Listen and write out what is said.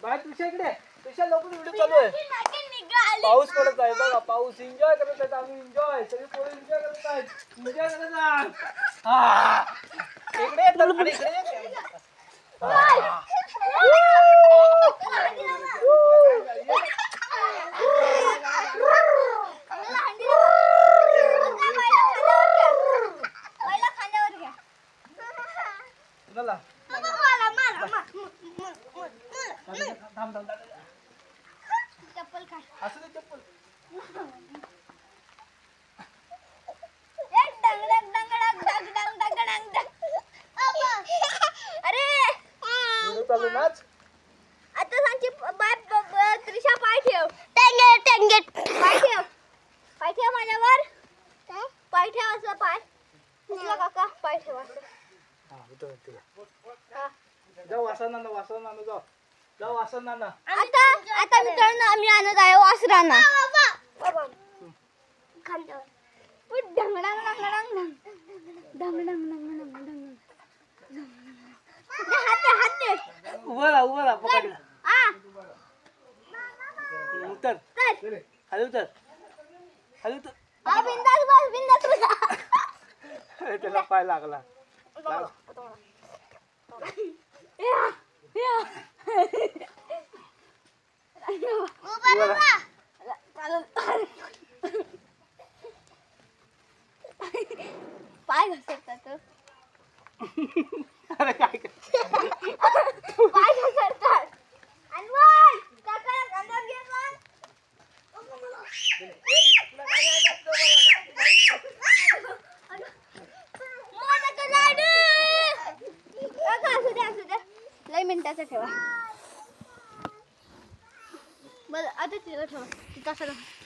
Bye तुझ्या इकडे तुझ्या लोक व्हिडिओ चालू आहे. पाऊस पडत आहे बघा. पाऊस एन्जॉय करत आहेत आम्ही. एन्जॉय सगळे पोरं एन्जॉय करत आहेत. एन्जॉय करत आहेत. इकडे येतात आणि इकडे चप्पल काय असं ते चप्पल अरे चालू नाच. आता सांगची बाय त्रिशा पाय ठेव. टेंगेट टेंगेट पाय ठेव. पाय ठेव माझ्यावर. काय पाय ठेव असं पाय. तुला काका पाय ठेव असं. हा उतर तिला. जाऊ वासन नाना जाऊ. जाऊ वासन नाना. आता मित्रांनो आम्ही आणत आहे वासरांना. बाबा खांद्यावर ढंग ढंग ढंग ढंग ढंग ढंग हात दे उभा राहा पकडला. उतर खाली उतर. बिंदास बस. त्याला पाय लागला. पाय घसरतात. अरे काय पाय घसरतात. अनमोल काका अंदर घे मग. असू दे लय मिनिटाचं ठेवा. बरं आता तिला ठेवा.